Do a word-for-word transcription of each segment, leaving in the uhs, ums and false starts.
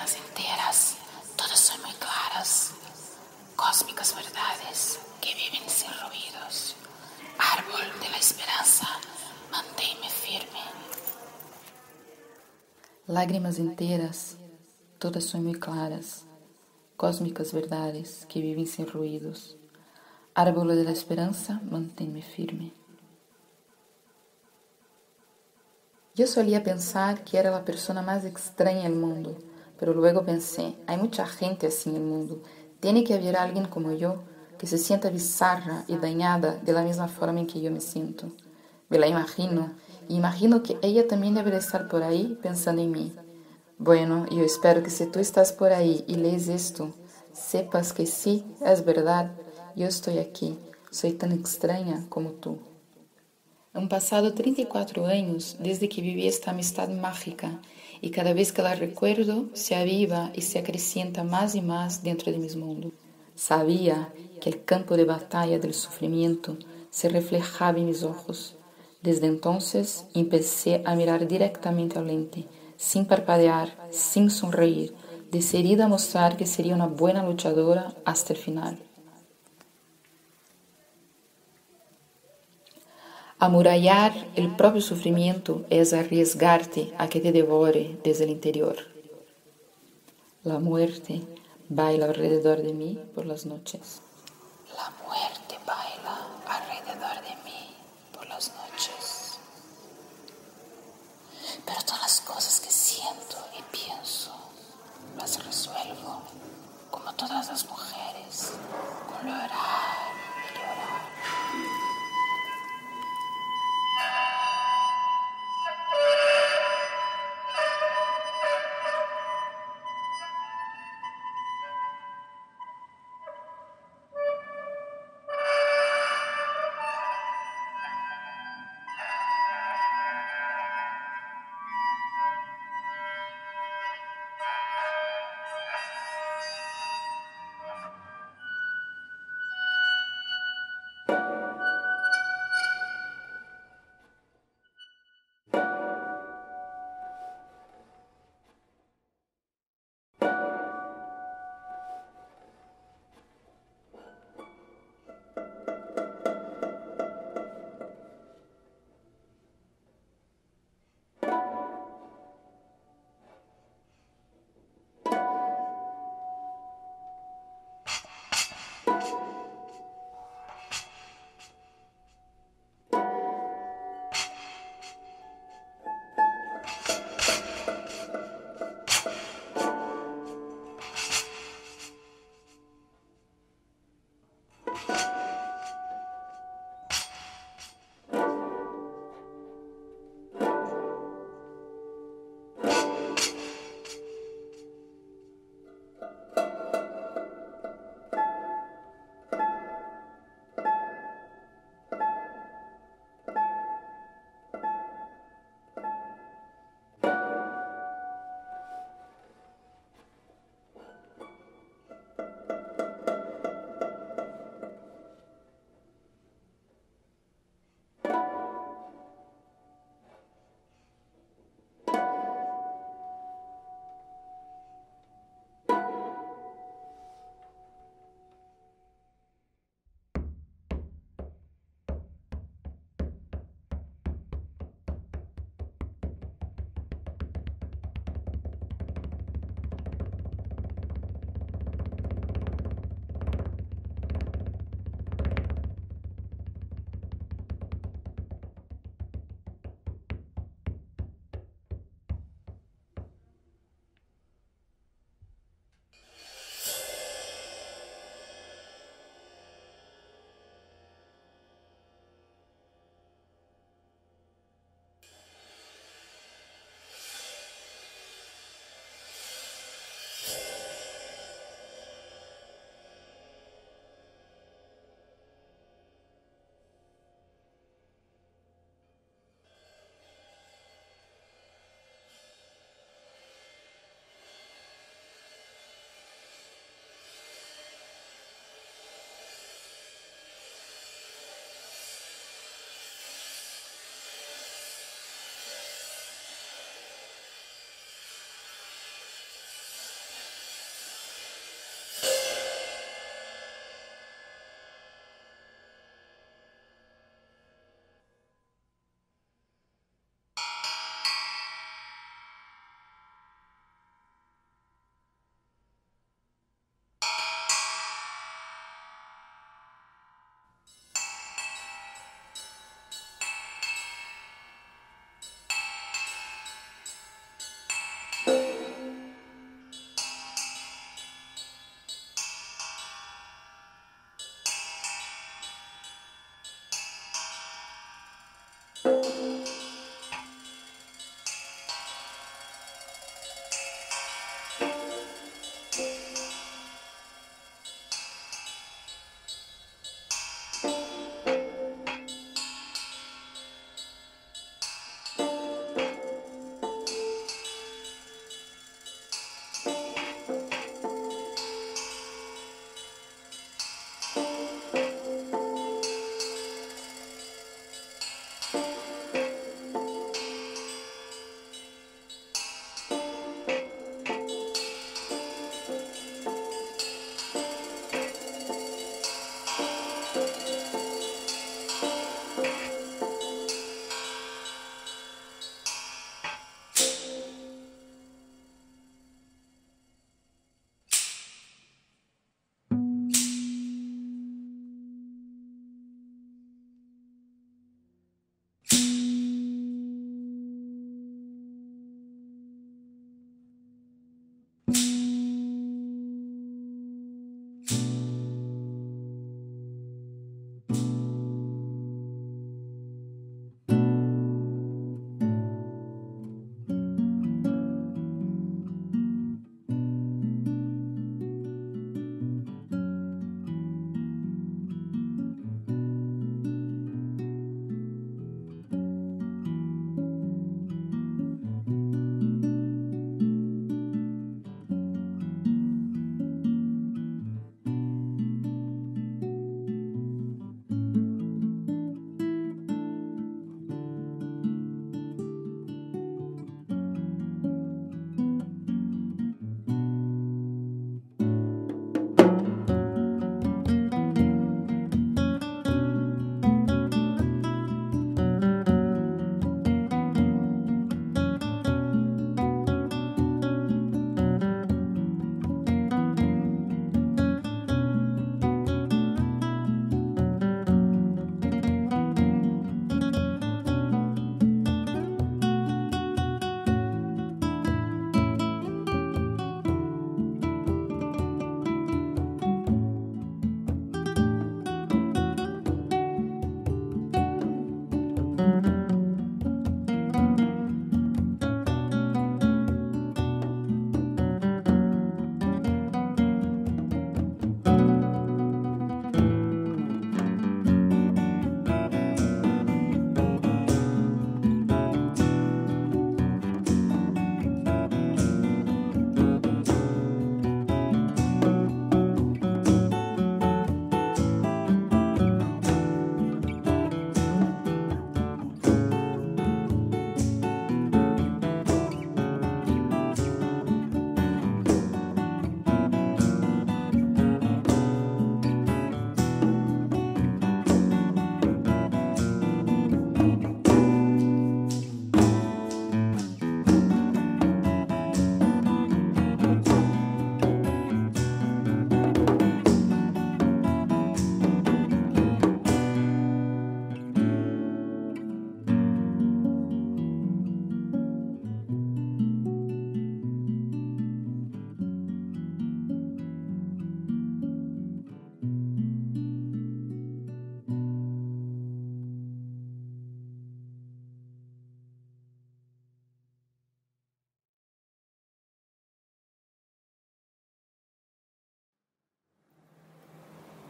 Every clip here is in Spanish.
lágrimas enteras, todas son muy claras, cósmicas verdades que viven sin ruidos. Árbol de la esperanza, manténme firme. Lágrimas enteras, todas son muy claras, cósmicas verdades que viven sin ruidos. Árbol de la esperanza, manténme firme. Yo solía pensar que era la persona más extraña del mundo, pero luego pensé, hay mucha gente así en el mundo. Tiene que haber alguien como yo que se sienta bizarra y dañada de la misma forma en que yo me siento. Me la imagino, y imagino que ella también debe de estar por ahí pensando en mí. Bueno, yo espero que si tú estás por ahí y lees esto, sepas que sí, es verdad, yo estoy aquí, soy tan extraña como tú. Han pasado treinta y cuatro años desde que viví esta amistad mágica y cada vez que la recuerdo se aviva y se acrecienta más y más dentro de mis mundos. Sabía que el campo de batalla del sufrimiento se reflejaba en mis ojos. Desde entonces empecé a mirar directamente al lente, sin parpadear, sin sonreír, decidida a mostrar que sería una buena luchadora hasta el final. Amurallar el propio sufrimiento es arriesgarte a que te devore desde el interior. La muerte baila alrededor de mí por las noches. La muerte baila alrededor de mí por las noches. Pero todas las cosas que siento y pienso las resuelvo, como todas las mujeres, con llorar y llorar.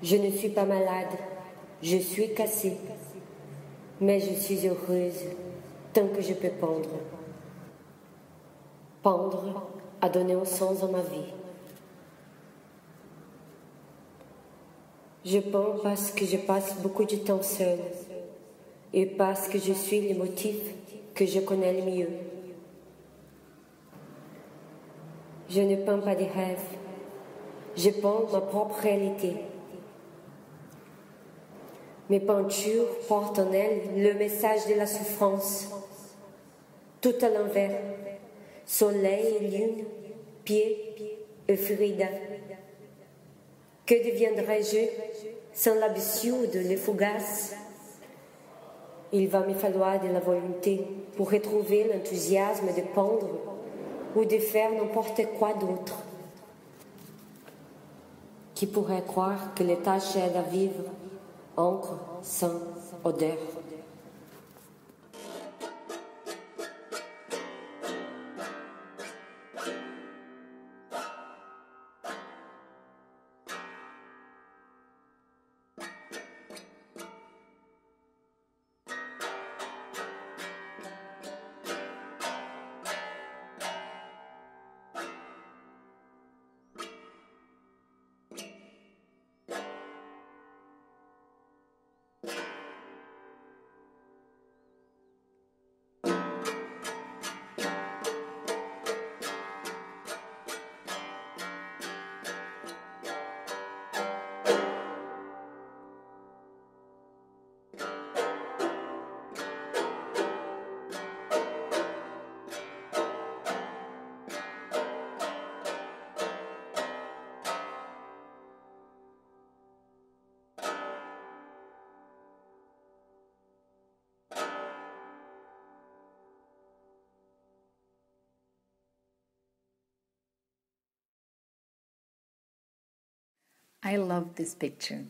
Je ne suis pas malade, je suis cassée, mais je suis heureuse tant que je peux pendre. Pendre a donné un sens à ma vie. Je pends parce que je passe beaucoup de temps seule et parce que je suis le motif que je connais le mieux. Je ne peins pas des rêves, je peins ma propre réalité. Mes peintures portent en elles le message de la souffrance, tout à l'envers, soleil et lune, pied et Frida. Que deviendrais-je sans l'absurde, le fugace? Il va me falloir de la volonté pour retrouver l'enthousiasme de pendre ou de faire n'importe quoi d'autre. Qui pourrait croire que les tâches aident à vivre, encre, sang, odeur? I love this picture.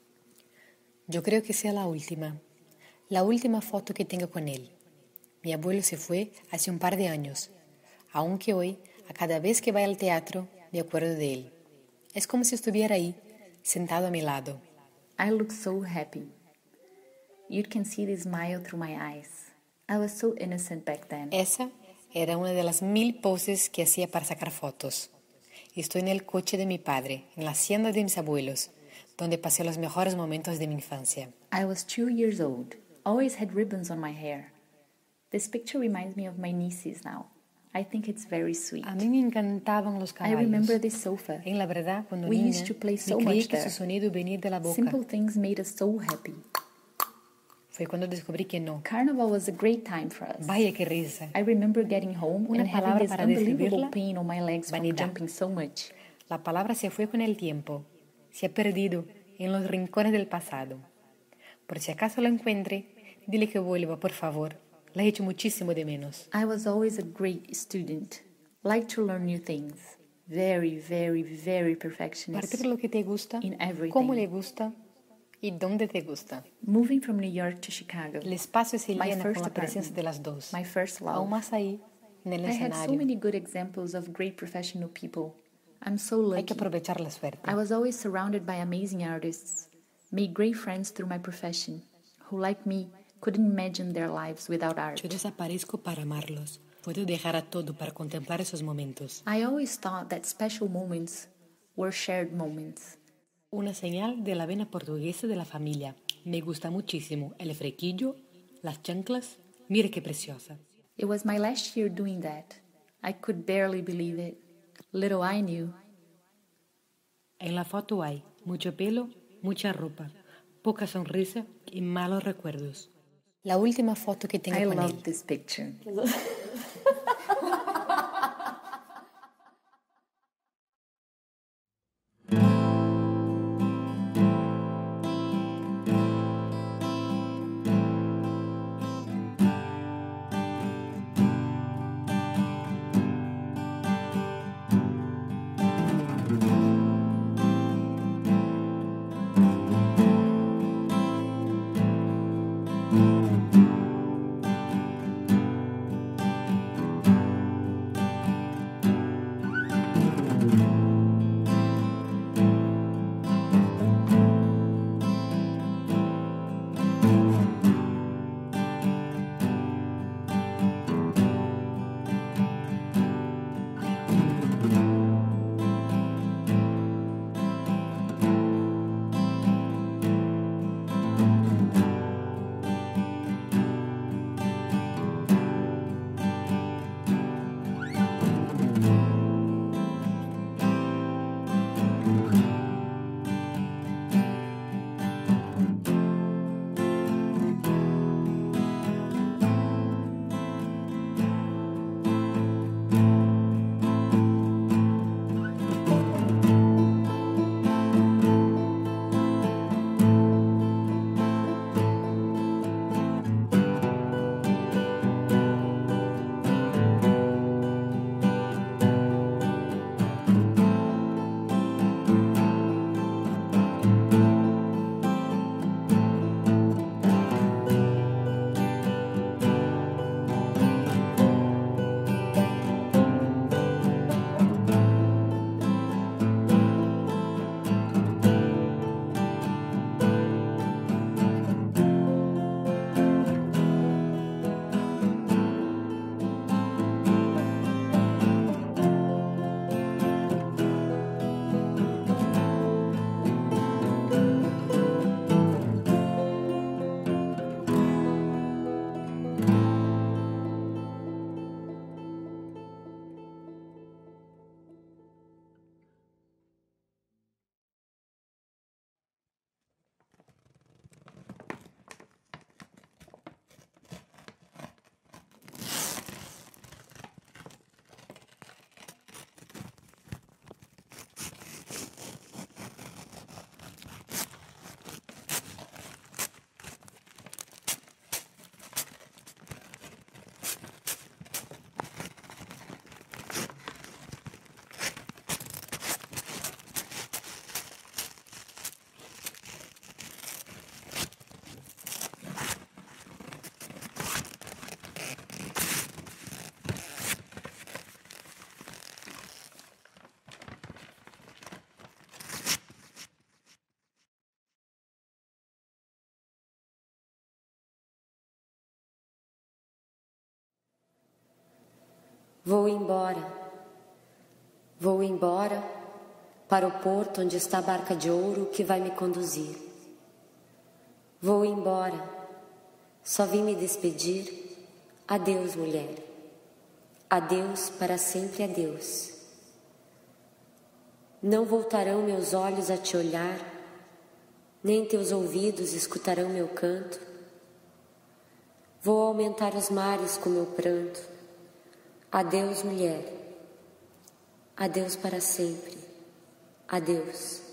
Yo creo que sea la última, la última foto que tengo con él. Mi abuelo se fue hace un par de años, aunque hoy, a cada vez que voy al teatro, me acuerdo de él. Es como si estuviera ahí, sentado a mi lado. I look so happy. You can see the smile through my eyes. I was so innocent back then. Esa era una de las mil poses que hacía para sacar fotos. Estoy en el coche de mi padre, en la hacienda de mis abuelos, donde pasé los mejores momentos de mi infancia. I was two years old, always had ribbons on my hair. This picture reminds me of my nieces now. I think it's very sweet. A mí me encantaban los I caballos. remember this sofa. En la verdad, cuando We niña, used to play so me creí much que there. su sonido venía de la boca. Simple things made us so happy. Fue cuando descubrí que no. Carnival was a great time for us. Vaya qué risa. I remember getting home Una and having palabra this para unbelievable describirla, pain on my legs from vanidad. jumping so much. La palabra se fue con el tiempo. Se ha perdido en los rincones del pasado. Por si acaso lo encuentre, dile que vuelva, por favor. La he hecho muchísimo de menos. I was always a great student. Liked to learn new things. Very, very, very perfectionist. Parte por lo que te gusta, In everything. cómo le gusta y dónde te gusta. Moving from New York to Chicago. El espacio se My llena first con la presencia apartment. de las dos. My first love. Aún más ahí, en el I had so escenario. many good examples of great professional people. I'm so Hay que lucky. aprovechar la suerte. I was always surrounded by amazing artists. Made great friends through my profession, who, like me, couldn't imagine their lives without art. Yo desaparezco para amarlos. Puedo dejar a todo para contemplar esos momentos. I always thought that special moments were shared moments. Una señal de la vena portuguesa de la familia. Me gusta muchísimo el frequillo, las chanclas. Mire qué preciosa. It was my last year doing that. I could barely believe it. Little I knew. En la foto hay mucho pelo, mucha ropa, poca sonrisa y malos recuerdos. La última foto que tengo I con love él. this picture. Vou embora, vou embora para o porto onde está a barca de ouro que vai me conduzir. Vou embora, só vim me despedir. Adeus, mulher. Adeus, para sempre adeus. Não voltarão meus olhos a te olhar, nem teus ouvidos escutarão meu canto. Vou aumentar os mares com meu pranto. Adeus, mulher. Adeus para sempre. Adeus.